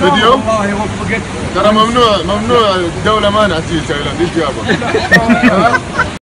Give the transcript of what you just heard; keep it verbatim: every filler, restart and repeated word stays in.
فيديو؟ والله وفقت. ترى ممنوع ممنوع الدولة مانعة تجي تايلاند، ايش جابك؟